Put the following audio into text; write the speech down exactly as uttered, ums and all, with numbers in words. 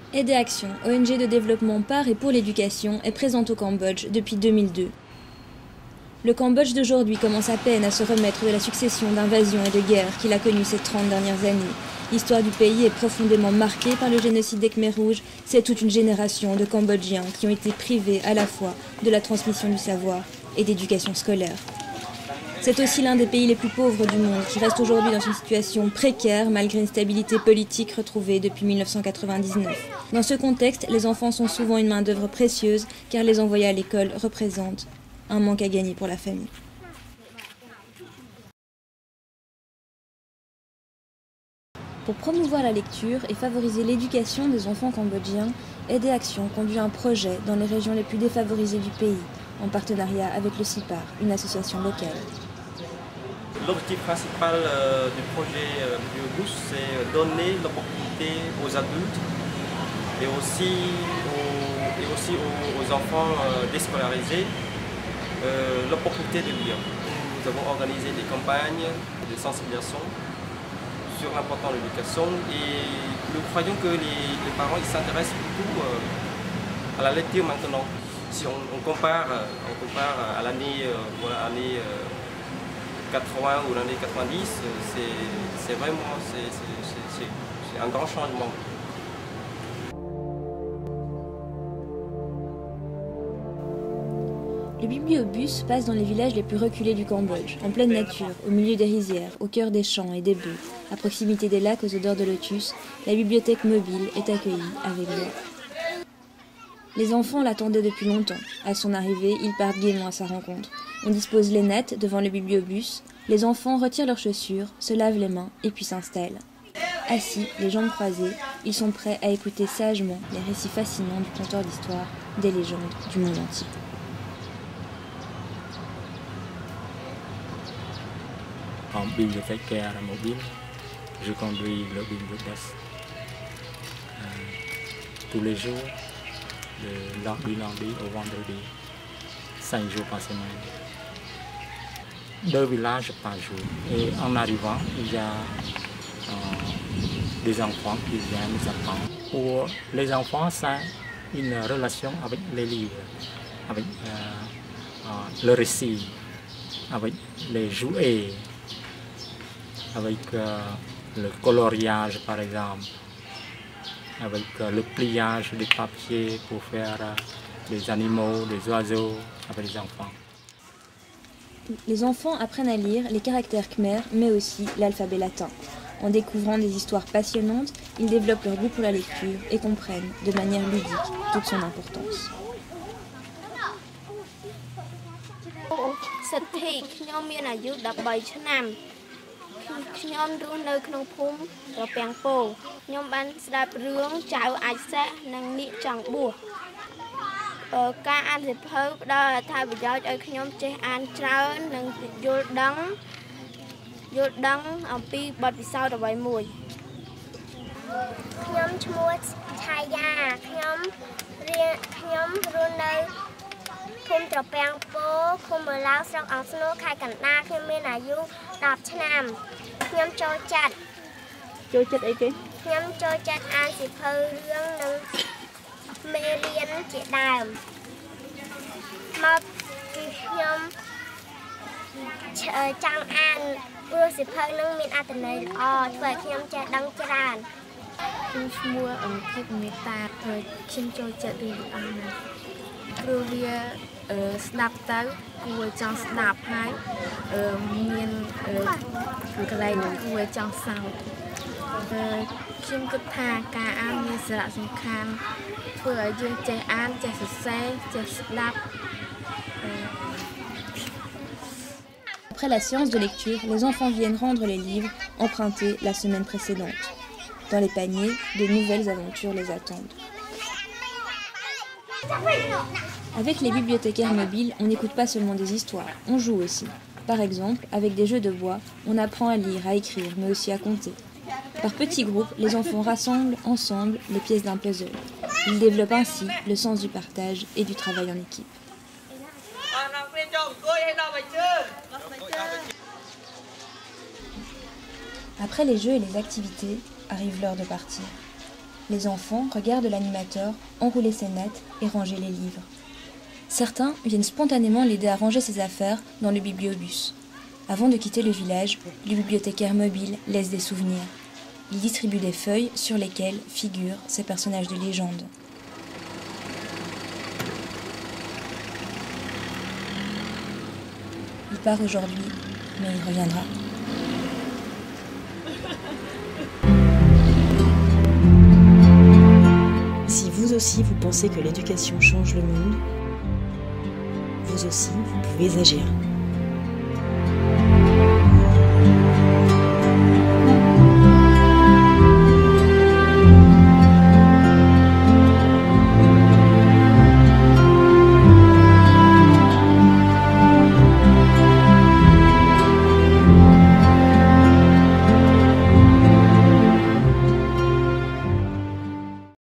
Aide et Action, O N G de développement par et pour l'éducation, est présente au Cambodge depuis deux mille deux. Le Cambodge d'aujourd'hui commence à peine à se remettre de la succession d'invasions et de guerres qu'il a connues ces trente dernières années. L'histoire du pays est profondément marquée par le génocide des Khmers rouges. C'est toute une génération de Cambodgiens qui ont été privés à la fois de la transmission du savoir et d'éducation scolaire. C'est aussi l'un des pays les plus pauvres du monde qui reste aujourd'hui dans une situation précaire malgré une stabilité politique retrouvée depuis mille neuf cent quatre-vingt-dix-neuf. Dans ce contexte, les enfants sont souvent une main-d'œuvre précieuse car les envoyer à l'école représente un manque à gagner pour la famille. Pour promouvoir la lecture et favoriser l'éducation des enfants cambodgiens, Aide et Action conduit un projet dans les régions les plus défavorisées du pays, en partenariat avec le CIPAR, une association locale. L'objectif principal euh, du projet euh, BioBoost, c'est donner l'opportunité aux adultes et aussi aux, et aussi aux, aux enfants euh, déscolarisés euh, l'opportunité de lire. Nous avons organisé des campagnes de sensibilisation sur l'importance de l'éducation et nous croyons que les, les parents s'intéressent beaucoup euh, à la lecture maintenant. Si on, on compare, on compare à l'année euh, voilà, année, euh, quatre-vingts ou l'année quatre-vingt-dix, c'est vraiment c'est un grand changement. Le bibliobus passe dans les villages les plus reculés du Cambodge, en pleine nature, au milieu des rizières, au cœur des champs et des bœufs, à proximité des lacs aux odeurs de lotus. La bibliothèque mobile est accueillie avec joie. Les enfants l'attendaient depuis longtemps. À son arrivée, ils partent gaiement à sa rencontre. On dispose les nattes devant le bibliobus. Les enfants retirent leurs chaussures, se lavent les mains et puis s'installent. Assis, les jambes croisées, ils sont prêts à écouter sagement les récits fascinants du conteur d'histoire, des légendes du monde entier. En bibliothèque mobile, je conduis le bibliobus euh, tous les jours, de lundi, lundi au vendredi, cinq jours par semaine. Deux villages par jour. Et en arrivant, il y a euh, des enfants qui viennent nous attendre. Pour les enfants, c'est une relation avec les livres, avec euh, euh, le récit, avec les jouets, avec euh, le coloriage par exemple, avec euh, le pliage des papiers pour faire euh, des animaux, des oiseaux avec les enfants. Les enfants apprennent à lire les caractères khmers, mais aussi l'alphabet latin. En découvrant des histoires passionnantes, ils développent leur goût pour la lecture et comprennent de manière ludique toute son importance. Uh, ការអានសៀវភៅផ្ដល់អត្ថប្រយោជន៍ឲ្យខ្ញុំចេះអានច្រើននិងយល់ដឹងយល់ដឹងអំពីបទពិសោធន៍អ្វីមួយខ្ញុំឈ្មោះឆាយាខ្ញុំរៀនខ្ញុំរស់នៅភូមិត្រពាំងពោឃុំមើឡៅស្រុកអង្គស្នូលខេត្តកណ្ដាលខ្ញុំមានអាយុដប់ឆ្នាំខ្ញុំចូលចិត្តចូលចិត្តអីគេខ្ញុំចូលចិត្តអានសៀវភៅរឿងនិងមេរៀនជាដើមមកពីខ្ញុំចង់អានព្រោះសៀវភៅនឹងមានអត្ថន័យល្អធ្វើឲ្យខ្ញុំចេះដឹងច្រើនខ្ញុំឈ្មោះភេកមេតាខ្ញុំចូលចិត្តរឿងអស់ណាស់ព្រោះវាស្ដាប់ទៅគួរចង់ស្ដាប់ហើយមានកន្លែងគួរចង់សើចខ្ញុំគិតថាការអានមានសារៈសំខាន់ធ្វើឲ្យយើងចេះអានចេះសរសេរចេះស្ដាប់ Après la séance de lecture, les enfants viennent rendre les livres empruntés la semaine précédente. Dans les paniers, de nouvelles aventures les attendent. Avec les bibliothécaires mobiles, on n'écoute pas seulement des histoires, on joue aussi. Par exemple, avec des jeux de bois, on apprend à lire, à écrire, mais aussi à compter. Par petits groupes, les enfants rassemblent ensemble les pièces d'un puzzle. Ils développent ainsi le sens du partage et du travail en équipe. Après les jeux et les activités, arrive l'heure de partir. Les enfants regardent l'animateur enrouler ses notes et ranger les livres. Certains viennent spontanément l'aider à ranger ses affaires dans le bibliobus. Avant de quitter le village, le bibliothécaire mobile laisse des souvenirs. Il distribue des feuilles sur lesquelles figurent ces personnages de légende. Il part aujourd'hui, mais il reviendra. Si vous aussi vous pensez que l'éducation change le monde, vous aussi vous pouvez agir.